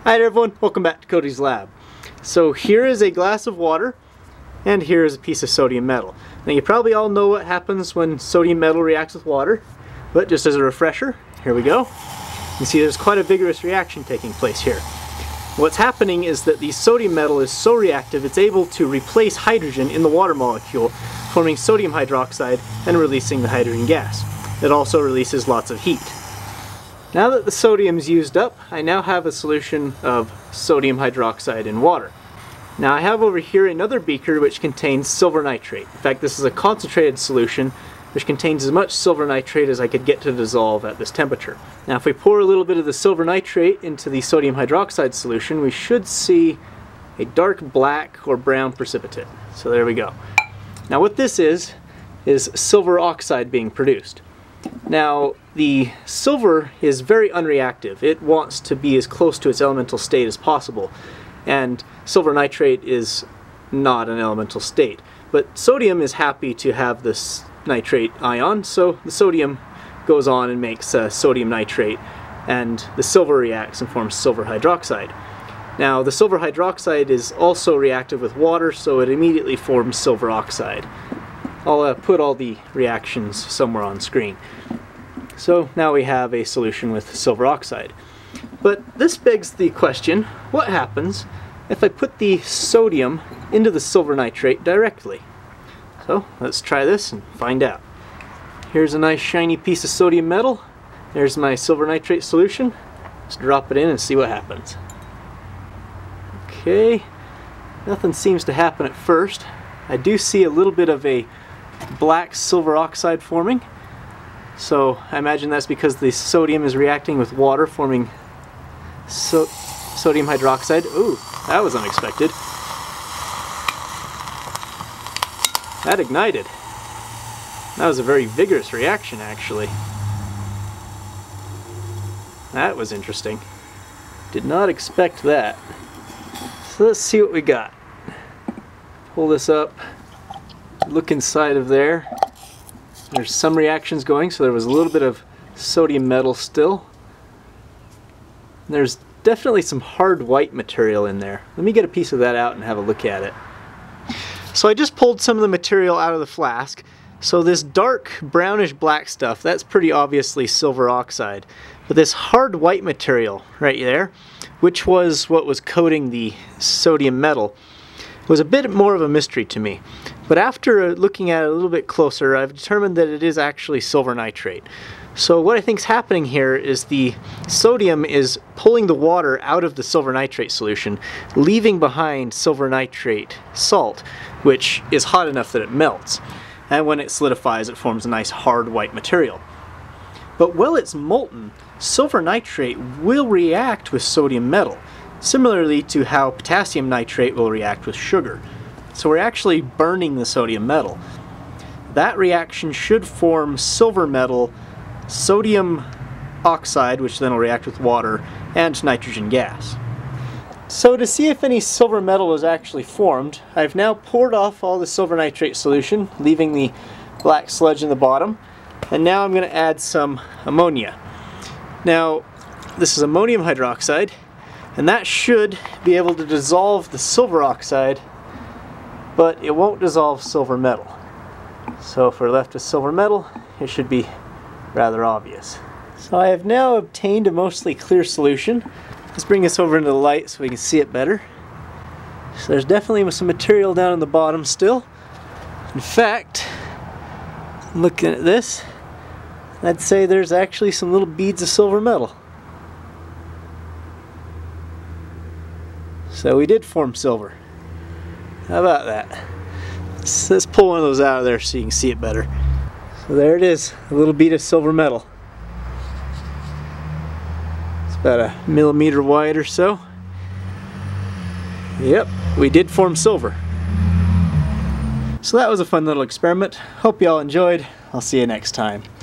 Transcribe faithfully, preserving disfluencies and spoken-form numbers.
Hi there everyone, welcome back to Cody's Lab. So here is a glass of water and here is a piece of sodium metal. Now you probably all know what happens when sodium metal reacts with water, but just as a refresher, here we go. You see there's quite a vigorous reaction taking place here. What's happening is that the sodium metal is so reactive it's able to replace hydrogen in the water molecule, forming sodium hydroxide and releasing the hydrogen gas. It also releases lots of heat. Now that the sodium is used up, I now have a solution of sodium hydroxide in water. Now I have over here another beaker which contains silver nitrate. In fact, this is a concentrated solution which contains as much silver nitrate as I could get to dissolve at this temperature. Now if we pour a little bit of the silver nitrate into the sodium hydroxide solution, we should see a dark black or brown precipitate. So there we go. Now what this is, is silver oxide being produced. Now the silver is very unreactive. It wants to be as close to its elemental state as possible, and silver nitrate is not an elemental state. But sodium is happy to have this nitrate ion, so the sodium goes on and makes uh, sodium nitrate, and the silver reacts and forms silver hydroxide. Now the silver hydroxide is also reactive with water, so it immediately forms silver oxide. I'll uh, put all the reactions somewhere on screen. So now we have a solution with silver oxide. But this begs the question, what happens if I put the sodium into the silver nitrate directly? So let's try this and find out. Here's a nice shiny piece of sodium metal. There's my silver nitrate solution. Let's drop it in and see what happens. Okay, nothing seems to happen at first. I do see a little bit of a black silver oxide forming, so I imagine that's because the sodium is reacting with water, forming so sodium hydroxide. Ooh, that was unexpected. That ignited. That was a very vigorous reaction, actually. That was interesting. Did not expect that. So let's see what we got. Pull this up. Look inside of there. There's some reactions going, so there was a little bit of sodium metal still. There's definitely some hard white material in there. Let me get a piece of that out and have a look at it. So I just pulled some of the material out of the flask. So this dark brownish black stuff, that's pretty obviously silver oxide. But this hard white material right there, which was what was coating the sodium metal, was a bit more of a mystery to me. But after looking at it a little bit closer, I've determined that it is actually silver nitrate. So what I think is happening here is the sodium is pulling the water out of the silver nitrate solution, leaving behind silver nitrate salt, which is hot enough that it melts. And when it solidifies, it forms a nice hard white material. But while it's molten, silver nitrate will react with sodium metal, similarly to how potassium nitrate will react with sugar. So we're actually burning the sodium metal. That reaction should form silver metal, sodium oxide, which then will react with water, and nitrogen gas. So to see if any silver metal was actually formed, I've now poured off all the silver nitrate solution, leaving the black sludge in the bottom, and now I'm going to add some ammonia. Now, this is ammonium hydroxide, and that should be able to dissolve the silver oxide, but it won't dissolve silver metal. So if we're left with silver metal, it should be rather obvious. So I have now obtained a mostly clear solution. Let's bring this over into the light so we can see it better. So there's definitely some material down in the bottom still. In fact, looking at this, I'd say there's actually some little beads of silver metal. So we did form silver. How about that? Let's, let's pull one of those out of there so you can see it better. So there it is, a little bead of silver metal. It's about a millimeter wide or so. Yep, we did form silver. So that was a fun little experiment. Hope you all enjoyed. I'll see you next time.